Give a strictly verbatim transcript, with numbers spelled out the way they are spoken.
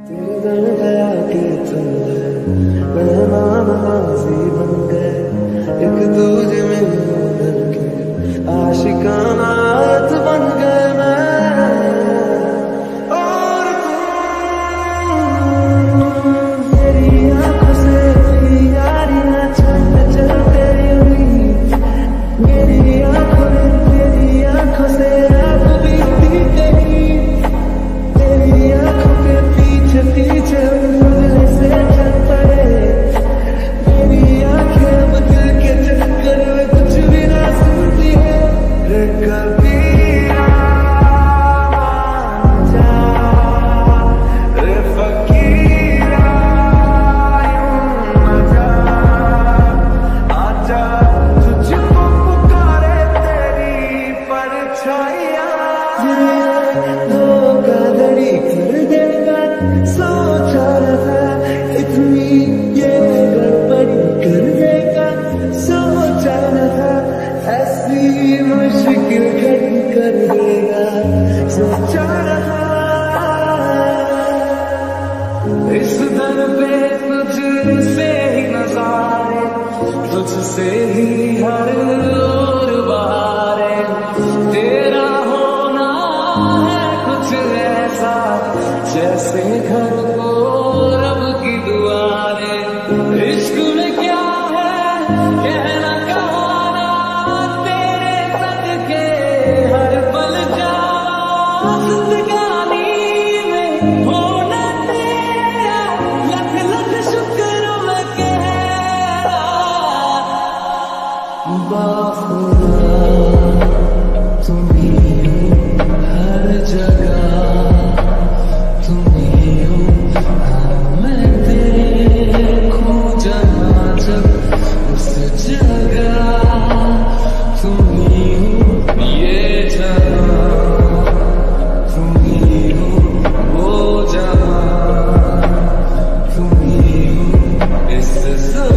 तेरे दर गया कि तुम मेहमान हाजी बन गए, एक दूजे में मिल के आशिकाना आयत बन गए मैं और तुम। तेरी आंखों से तेरी यारियां छल चल तेरी हुई, मेरी आंखों ने तेरी आंखों से रात बीती गई, तेरी आंखों के पीछे पीछे उंगली से चल पड़े, मेरी आंखें अब दिल के चक्कर में कुछ भी ना सुनती है। रे कबीरा जा, रे फकीरा यूं न जा, आजा तुझको पुकारे तेरी परछाइयाँ। धोखाधड़ी कर देगा सोचा रहा, इतनी ये गड़बड़ी कर देगा सोचा रहा, ऐसी मुश्किल घड़ी कर देगा सोचा रहा। इस दर पे तुझसे ही नजारे, तुझसे ही हर ओर बहारे, तेरा होना है कुछ ऐसा जैसे घर को रब की दुआरे। इश्क में क्या है कहना कहाना, तेरे सदके हर पल जावा, जिंदगानी में होना तेरा लख लख शुक्र मैं कह रहा। बाखुदा तुम्ही हो हर जगह, तुम्ही हो हाँ मैं देखूं जहाँ जब उस जगह, तुम्ही हो ये जहाँ, तुम्ही हो वो जहाँ, तुम्ही हो इस